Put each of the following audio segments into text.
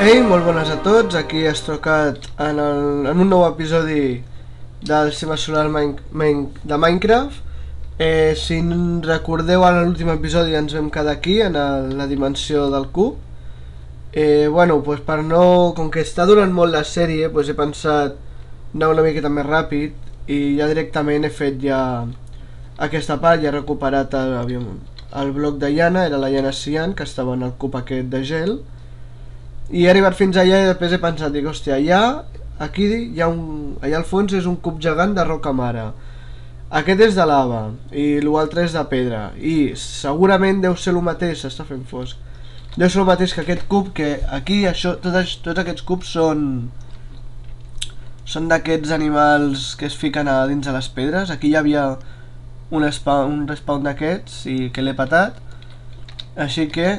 Ei, molt bones a tots, aquí has trucat en un nou episodi del Sistema Solar de Minecraft. Si recordeu, en l'últim episodi ens vam quedar aquí, en la dimensió del cub. Bueno, pues per no... com que està durant molt la sèrie, pues he pensat anar una miqueta més ràpid i ja directament he fet ja aquesta part, ja he recuperat el bloc de llana, era la llana cian, que estava en el cub aquest de gel. I he arribat fins allà i després he pensat, dic, hòstia, aquí hi ha allà al fons és un cub gegant de roca mare. Aquest és de lava i l'altre és de pedra i segurament deu ser el mateix, s'està fent fosc. Deu ser el mateix que aquest cub, que aquí tots aquests cubs són d'aquests animals que es fiquen a dins de les pedres. Aquí hi havia un respawn d'aquests i que l'he patat, així que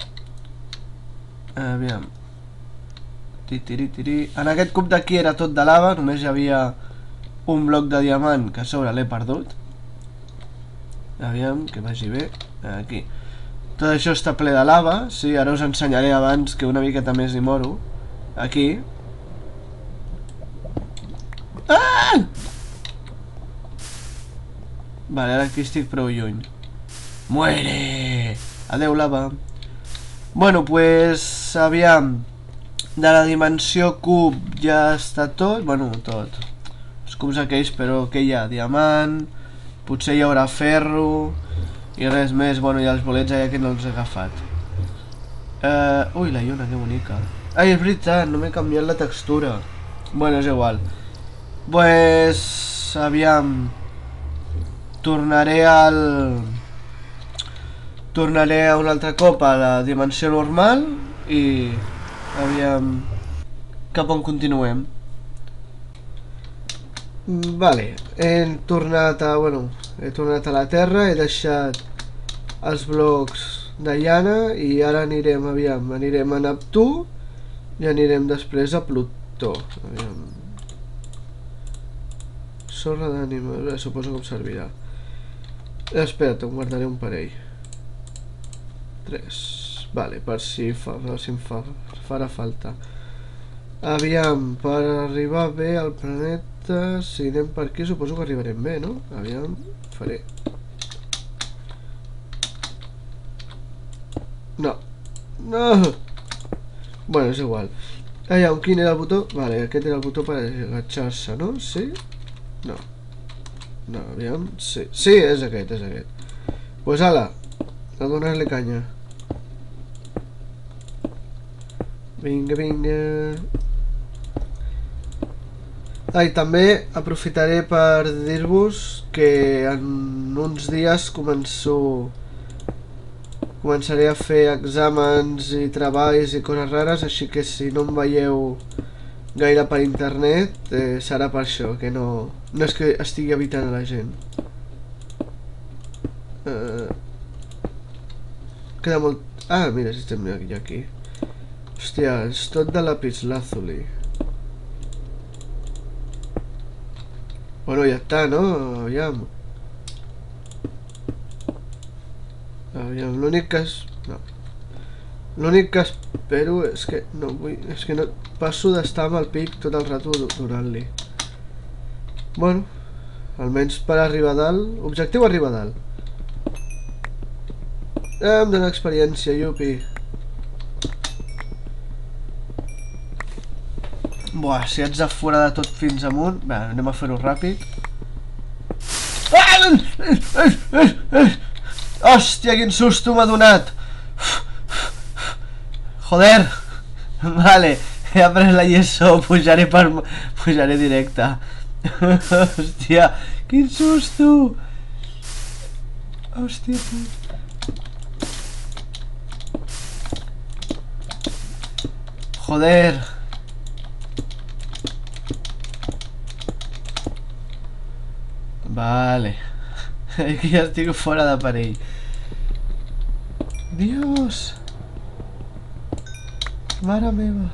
aviam. En aquest cub d'aquí era tot de lava, només hi havia un bloc de diamant que a sobre l'he perdut. Aviam, que vagi bé. Aquí. Tot això està ple de lava, sí, ara us ensenyaré abans que una miqueta més hi moro. Aquí. Ah! Vale, ara aquí estic prou lluny. Muere! Adeu, lava. Bueno, pues, aviam, de la dimensió cub ja està tot, bueno, tot, els cubs aquells, però què hi ha? Diamant, potser hi haurà ferro, i res més, bueno, hi ha els bolets allà que no els he agafat. Ui, la lluna, que bonica. Ai, és veritat, no m'he canviat la textura. Bueno, és igual. Pues, aviam, tornaré un altre cop a la dimensió normal i aviam cap on continuem. Vale, he tornat a la terra, he deixat els blocs de llana i ara anirem a Neptú i anirem després a Plutó. Aviam. Sorra d'ànima, suposo que em servirà. Espera't, em guardaré un parell. 3. Vale, per si em farà falta. Aviam, per arribar bé al planeta, si anem per aquí suposo que arribarem bé, no? Aviam, faré. No. No! Bueno, és igual. Aviam, quin era el botó? Vale, aquest era el botó per agachar-se, no? Sí? No. No, aviam, sí. Sí, és aquest, és aquest. Pues ala, a donar-li canya. Vinga, vinga. I també aprofitaré per dir-vos que en uns dies començaré a fer exàmens i treballs i coses rares, així que si no em veieu gaire per internet serà per això, que no és que estigui evitant a la gent. Queda molt... Ah, mira, si estem aquí. Hòstia, és tot de lapislázuli. Bueno, ja està, no? Aviam. Aviam, l'únic que espero és que no vull... És que no passo d'estar amb el pic tot el rato donant-li. Bueno, almenys per arribar a dalt... Objectiu arribar a dalt. Em dóna experiència, yupi. Buah, si haig de fora de tot fins amunt... Bé, anem a fer-ho ràpid. Hòstia, quin susto m'ha donat! Joder! Vale, he après la lliçó, pujaré directe. Hòstia, quin susto! Hòstia, puta. Joder! Vale. Aquí ja estic fora d'aparell. Dios! Mare meva.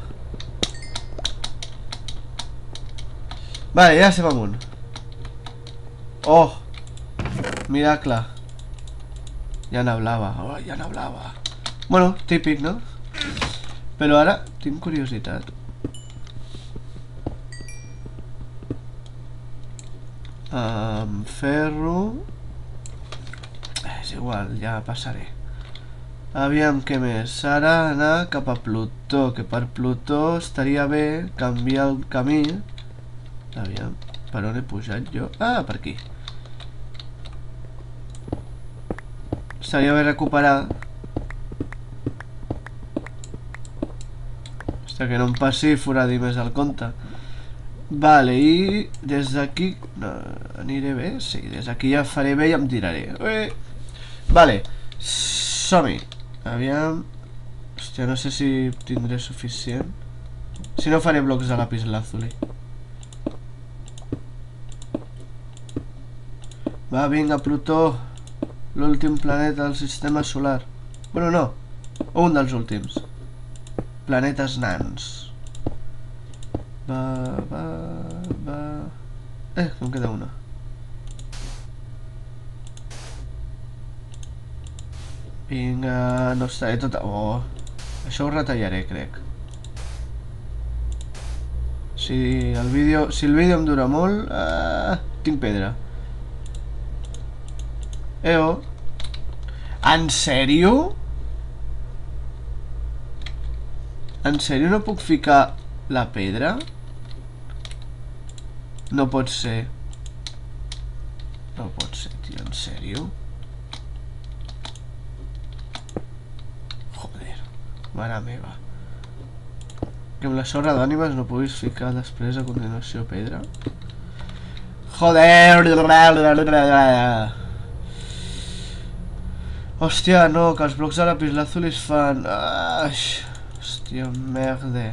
Vale, ja estem amunt. Oh! Miracle. Ja n'hablava. Oh, ja n'hablava. Bueno, típic, no? Però ara tinc curiositat. Ferro... És igual, ja passaré. Aviam, què més? Ara anar cap a Plutó, que per Plutó estaria bé canviar el camí. Aviam, per on he pujat jo? Ah, per aquí. Estaria bé recuperar. Hòstia, que no em passi foradi més al compte. Vale, i des d'aquí... No, aniré bé? Sí, des d'aquí ja faré bé i em tiraré. Vale, som-hi. Aviam... Hòstia, no sé si tindré suficient. Si no faré blocs de lápiz lazuli. Va, vinga, Plutó. L'últim planeta del sistema solar. Bueno, no. Un dels últims. Planetes nans. Va... que em queda una. Vinga, no estaré tota... Oh, això ho retallaré, crec. Si el vídeo em dura molt... tinc pedra. En sèrio? En sèrio no puc ficar la pedra? No pot ser. No pot ser, tio, en sèrio? Joder, mare meva. Que amb la sorra d'ànimes no puguis ficar després a continuació pedra? Joder! Hòstia, no, que els blocs de lapislázuli es fan... Hòstia, merda.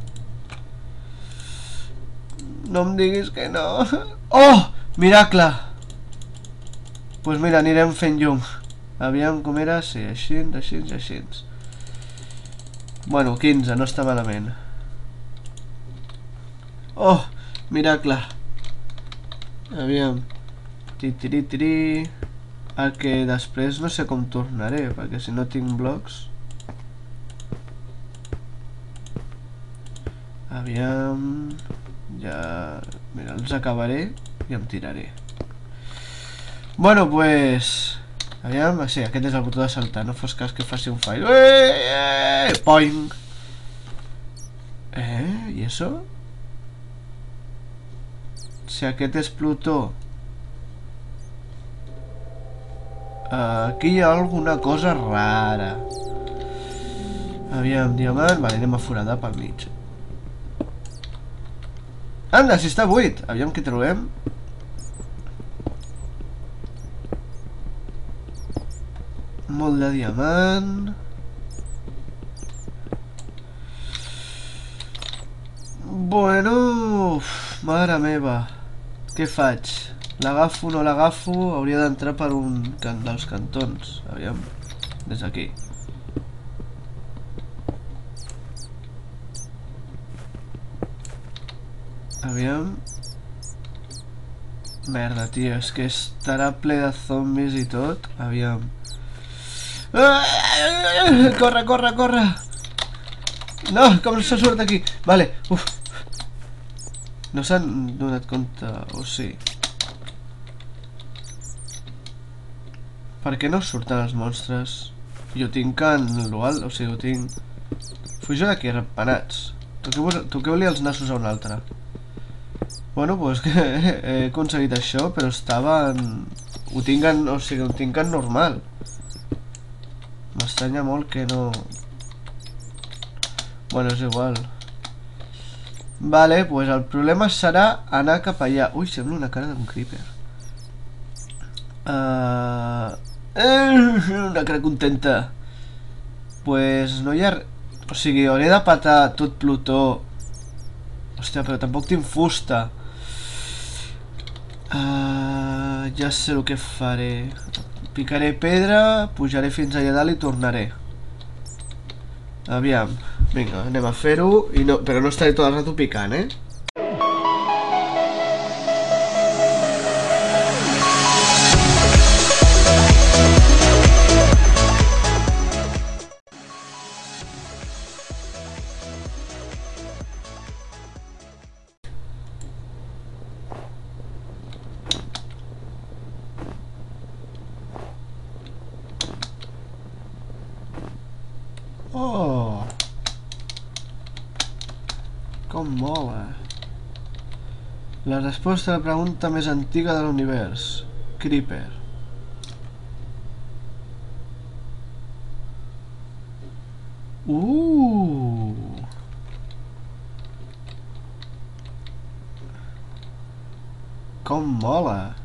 No em diguis que no. Oh! Miracle! Pues mira, anirem fent llum. Aviam com era, sí, així, així, així. Bueno, 15, no està malament. Oh! Miracle! Aviam. Tiri. El que després no sé com tornaré, perquè si no tinc blocs... Aviam... Ja... Mira, els acabaré i em tiraré. Bueno, pues... Aviam... Sí, aquest és el botó de saltar, no fos cas que faci un fall. Poing! I això? Si aquest és Plutó... Aquí hi ha alguna cosa rara. Aviam, diamant... Vale, anem a foradar pel mig. Anda, si està buit! Aviam què trobem. Molt de diamant. Bueno... Mare meva. Què faig? L'agafo, no l'agafo? Hauria d'entrar per un dels cantons. Aviam. Des d'aquí. Aviam. Merda, tio, és que estarà ple de zombis i tot. Aviam. Corre! No, com se surt aquí? Vale, uf. No s'han donat compte, o sí? Per què no surten els monstres? Jo tinc en l'ual, o sigui, ho tinc... Fujo d'aquí, repenats. Toqueu-li els nassos a un altre. Bueno, pues que he aconseguit això, però estava en... Ho tinc en... O sigui, ho tinc en normal. M'estranya molt que no... Bueno, és igual. Vale, pues el problema serà anar cap allà. Ui, sembla una cara d'un creeper. Una cara contenta. Pues no hi ha... O sigui, hauré de patar tot Plutó. Hòstia, però tampoc tinc fusta. Ja sé el que faré. Picaré pedra, pujaré fins allà dalt i tornaré. Aviam. Vinga, anem a fer-ho. Però no estaré tot el rato picant, Com mola. La resposta a la pregunta més antiga de l'univers. Creeper. Com mola.